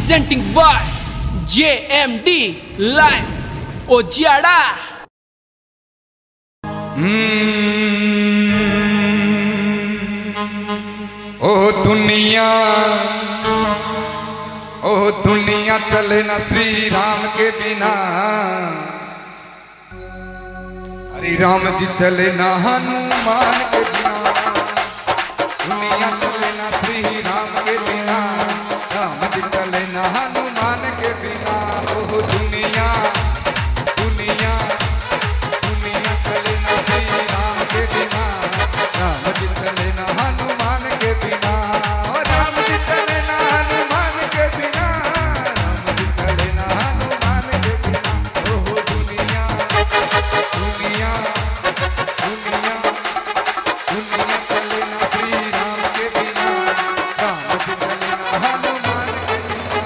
presenting by JMD Live Ojiada। ओ दुनिया चले ना श्री राम के बिना, हरि राम जी चले ना हनुमान के बिना। दुनिया चले ना श्री राम के बिना, राम जी चले ना हनुमान के बिना। ओ दुनिया दुनिया दुनिया चले ना श्री राम के बिना, राम जी चले ना हनुमान के बिना। राम जी चले ना हनुमान के बिना, राम जी चले ना हनुमान के बिना। ओ दुनिया दुनिया दुनिया दुनिया चले ना श्री राम के बिना, राम जी चले ना हनुमान के बिना।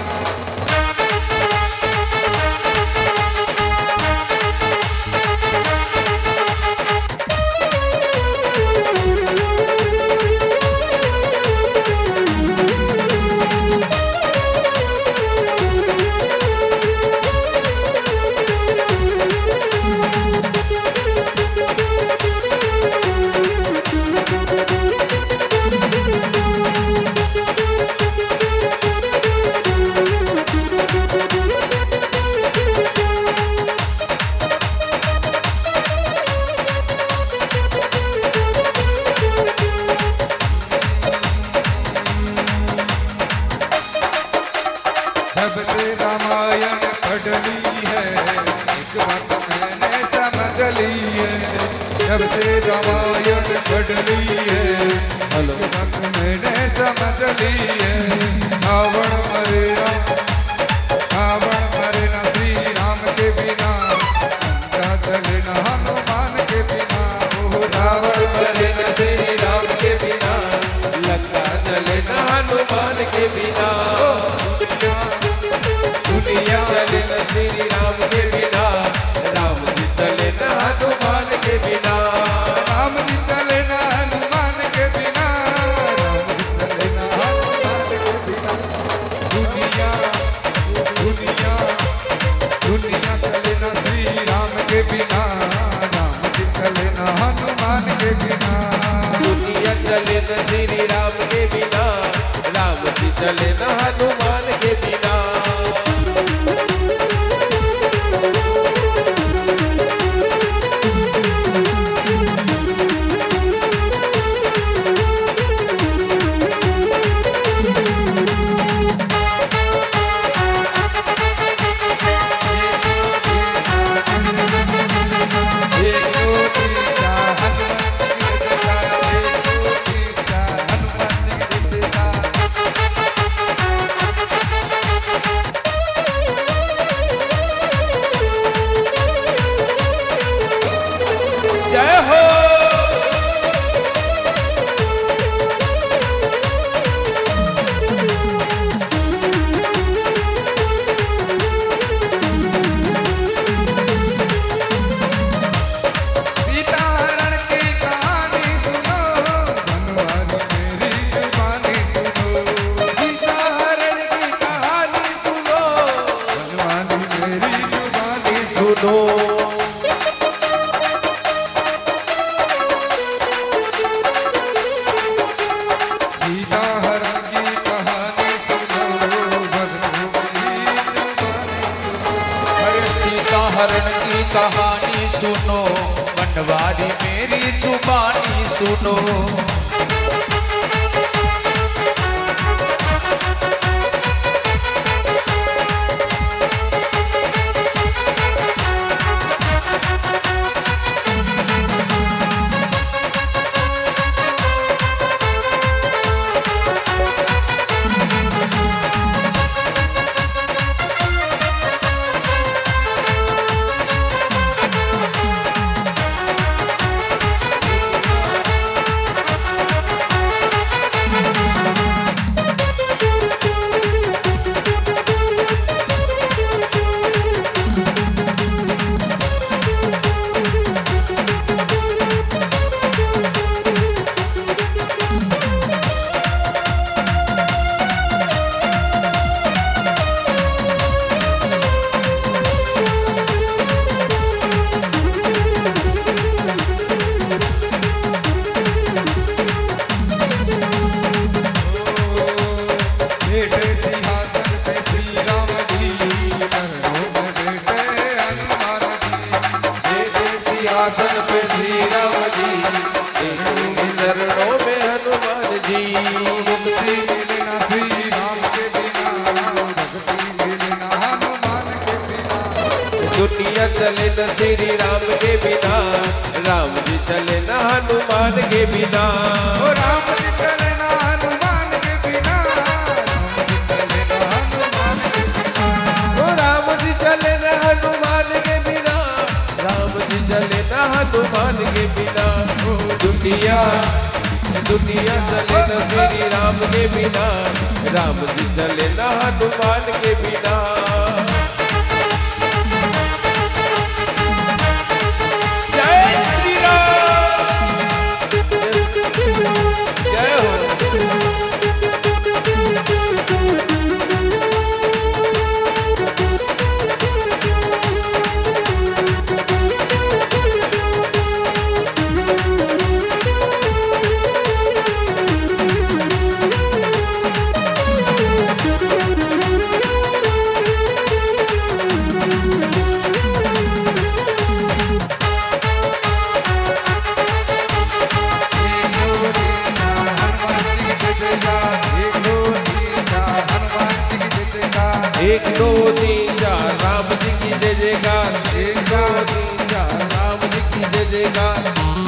जब से रामायण पढ़ ली है, एक बात मैंने समझ ली है। जब से रामायण पढ़ ली है, एक बात मैंने समझ ली है। रावण मरे ना श्री राम के बिना, लंका चले ना हनुमान के बिना। ओ रावण मरे ना श्री राम के बिना, लंका चले ना हनुमान के बिना। दुनिया चले न श्री राम के बिना, राम जी चले न हनुमान के बिना। राम जी चले न हनुमान के बिना, राम जी चले न हनुमान के बिना। दुनिया दुनिया दुनिया चले न श्री राम के बिना, राम जी चले न हनुमान के बिना। दुनिया चले न श्री राम के बिना, राम जी चले न हनुमान के बिना। कहानी सुनो, बनवारी मेरी जुबानी सुनो। दुनिया चले न श्री राम के बिना, राम जी चले न हनुमान के बिना। ओ राम जी चले न हनुमान के बिना, राम जी चले न हनुमान के बिना। ओ राम जी चले न हनुमान के बिना, राम जी चले न हनुमान के बिना। ओ दुनिया दुनिया चले न श्री राम के बिना, राम जी चले न हनुमान के बिना। जय श्री राम, जय हो। एक दो तीन चार राम जी की जय जयकार, एक दो तीन चार राम जी की जय जयकार।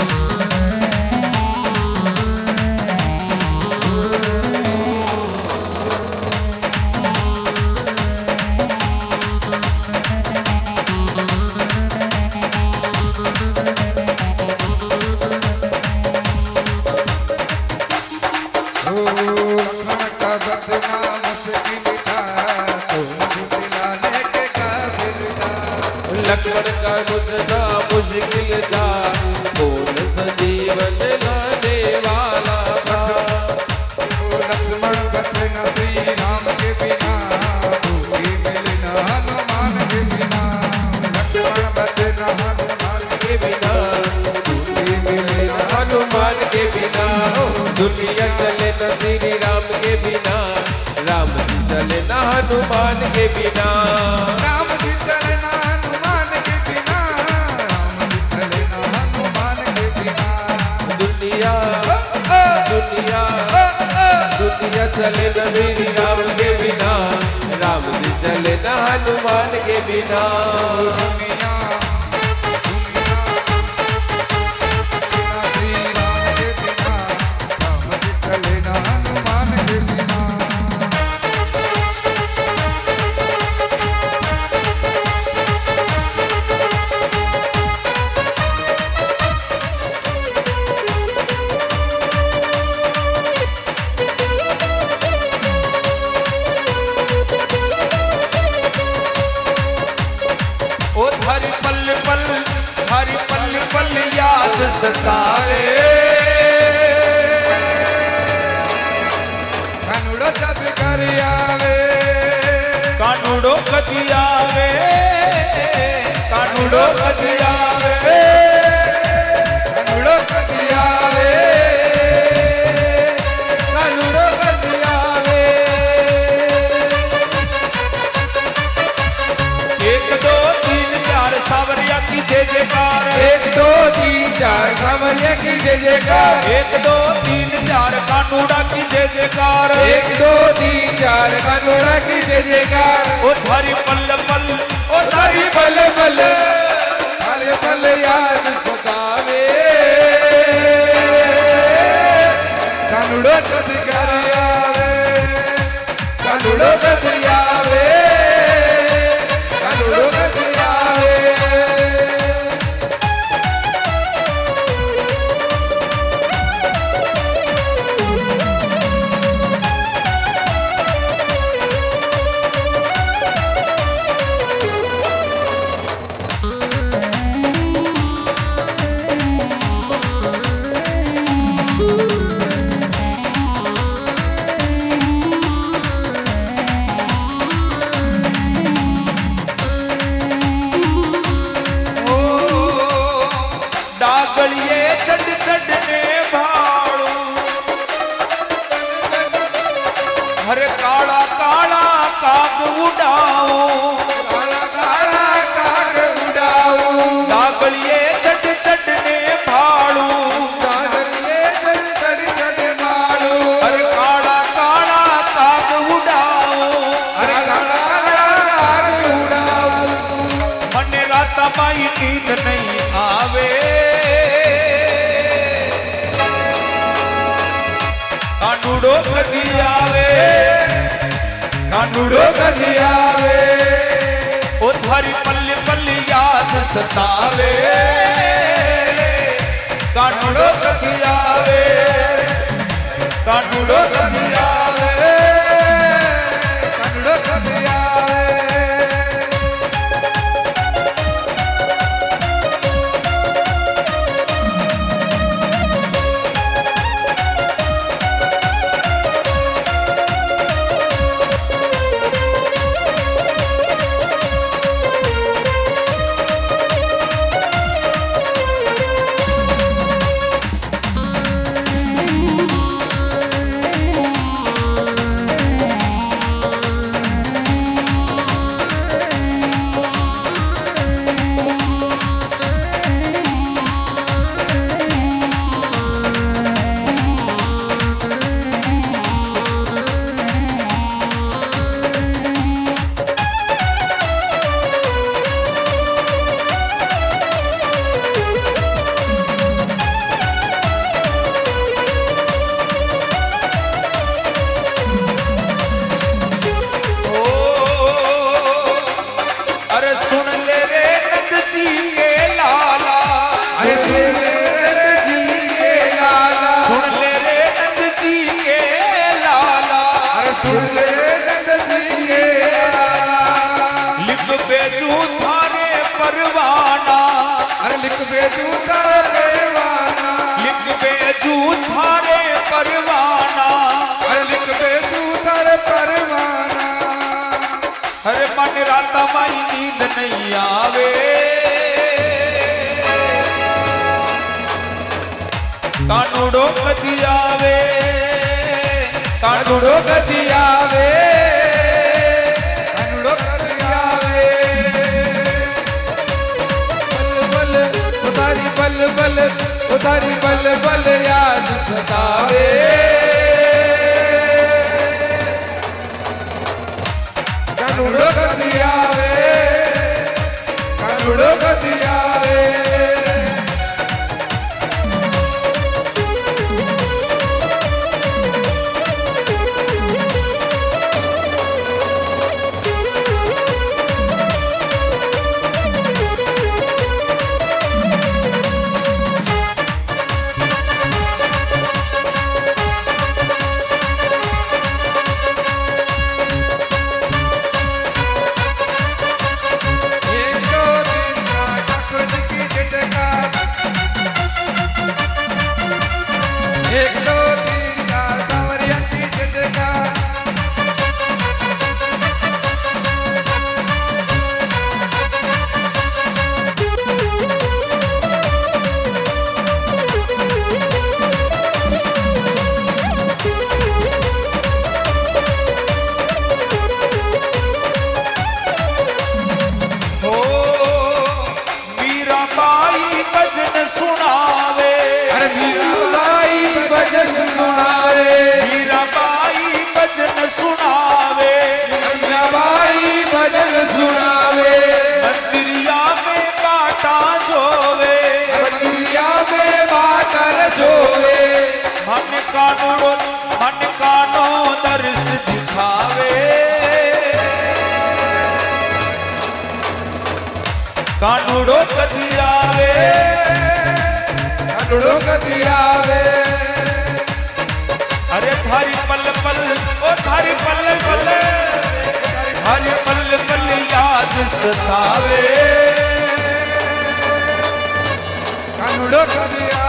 लक्ष्मण का मुझना मुश्किल था, कौन संजीवन लाने वाला था। लक्ष्मण बचना श्री राम के बिना, भूखी मिलना हनुमान के बिना। लक्ष्मण बचना हनुमान के बिना, भूखी मिलना हनुमान के बिना। दुनिया चले न श्री राम के बिना, राम जी चले न हनुमान के बिना। राम जी चले न हनुमान के बिना, राम जी चले न हनुमान के बिना। दुनिया दुनिया दुनिया चले न श्री राम के बिना, राम जी चले न हनुमान के बिना। दुनिया श्री राम के बिना, राम जी चले न हनुमान के बिना। ओ हरि पल पल याद सतावे। कानूड़ो जब कर आवे, कानूड़ो कदी आवे, कानूड़ो कदी आवे, कानूड़ो कदी आवे, कानूड़ो कदी आवे। एक दो तीन चार सावरिया की जय जयकार, एक दो तीन चार सावरिया की जय जयकार। एक दो तीन चार कानूड़ा की जय जयकार, एक दो तीन चार कानूड़ा की जय जयकार। ओ थारी पल पल, ओ तारी पल पल, हर पल याद सतावे। कानूड़ो कदी कर आवे, कानूड़ो कदी आवे, कानूड़ो कदी आवे। डागलिए चढ़ चढ़ने भाड़ू, हर काला काला काग उड़ाओ, काला काला काग उड़ाओ, डागलिए चढ़ चढ़ने भाड़ू, डागलिए चढ़ चढ़ मारो। हर काला काला काग उड़ाओ, हर काला काग उड़ाओ। मन राता नींद नहीं आवे। कानूड़ो कदी आवे, कानूड़ो कदी आवे, ओ थारी पल पल याद सतावे। कानूड़ो कदी आवे, कानूड़ो कदी आवे, कानूड़ो कदी आवे। नींद नहीं आवे। कानूड़ो कदी आवे, कानूड़ो कदी आवे, कानूड़ो कदी आवे। बल बल उतारी बल बल उतारी बल बल याद सतावे। कानूड़ो कदी आवे, कानूड़ो कदी आवे। सुनावे मीराबाई भजन सुनावे। मंदिरिया में बाटा जोवे, मंदिरिया में बाटा जोवे। मन कानो दर्श दिखावे। कानूड़ो कदी आवे, कानूड़ो कदी आवे। अरे थारी पल पल ओ थारी पल पल, थारी पल पल याद सतावे। कानूड़ो कदी आवे।